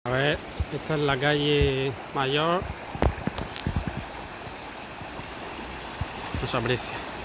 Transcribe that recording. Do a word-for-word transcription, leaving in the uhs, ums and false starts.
A ver, esta es la calle Mayor. No se aprecia.